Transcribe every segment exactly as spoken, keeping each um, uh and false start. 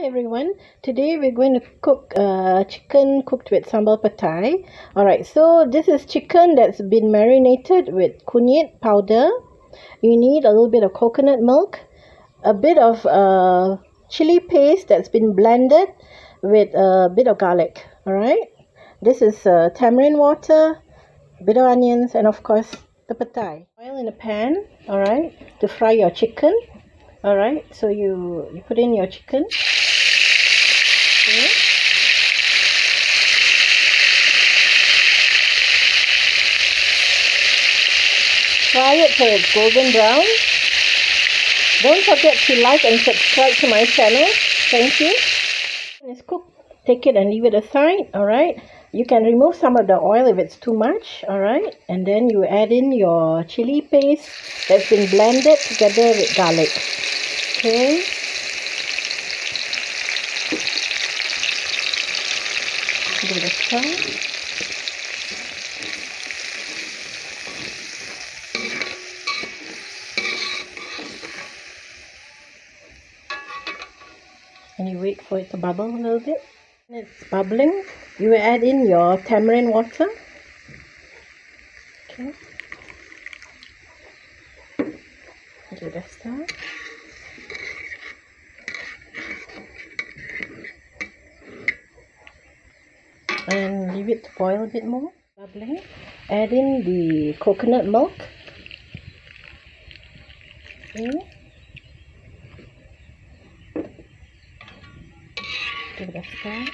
everyone, today we're going to cook uh, chicken cooked with sambal petai. Alright, so this is chicken that's been marinated with kunyit powder. You need a little bit of coconut milk, a bit of uh, chili paste that's been blended with a bit of garlic. Alright, this is uh, tamarind water, a bit of onions, and of course the petai. Oil in a pan, alright, to fry your chicken. Alright, so you, you put in your chicken. Okay. Fry it till it's golden brown. Don't forget to like and subscribe to my channel. Thank you. When it's cooked, take it and leave it aside. Alright, you can remove some of the oil if it's too much. Alright, and then you add in your chili paste that's been blended together with garlic. Okay. Give it a stir. And you wait for it to bubble a little bit. When it's bubbling, you add in your tamarind water. Okay. Give it a stir. And leave it to boil a bit more. Bubbling. Add in the coconut milk. Okay. Give it a stir.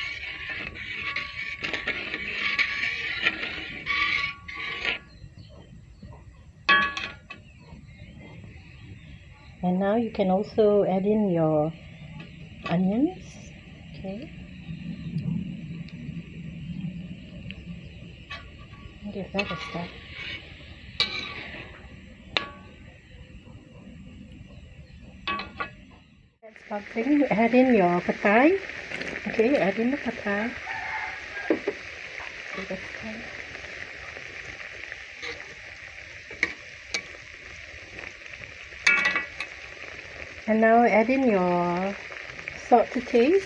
And now you can also add in your onions. Okay. Give that a stir. That's bubbling. Add in your petai. Okay, add in the petai. Give it a stir. And now add in your salt to taste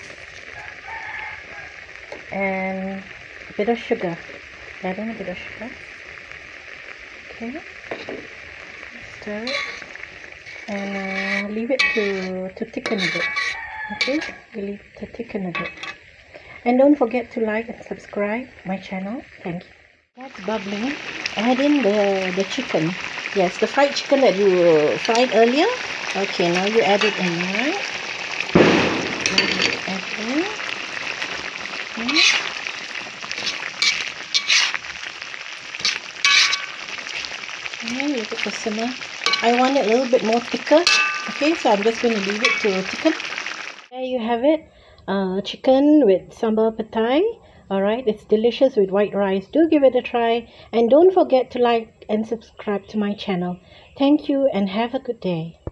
and a bit of sugar. Add in a bit of sugar. Okay. Stir it. And uh, leave it to, to thicken a bit. Okay. You leave it to thicken a bit. And don't forget to like and subscribe my channel. Thank you. That's bubbling. Add in the, the chicken. Yes, the fried chicken that you fried earlier. Okay, now you add it in, right? Add in. Okay. Look at the simmer. I want it a little bit more thicker. Okay, so I'm just going to leave it to thicken. There you have it. Uh, chicken with sambal petai. Alright, it's delicious with white rice. Do give it a try. And don't forget to like and subscribe to my channel. Thank you and have a good day.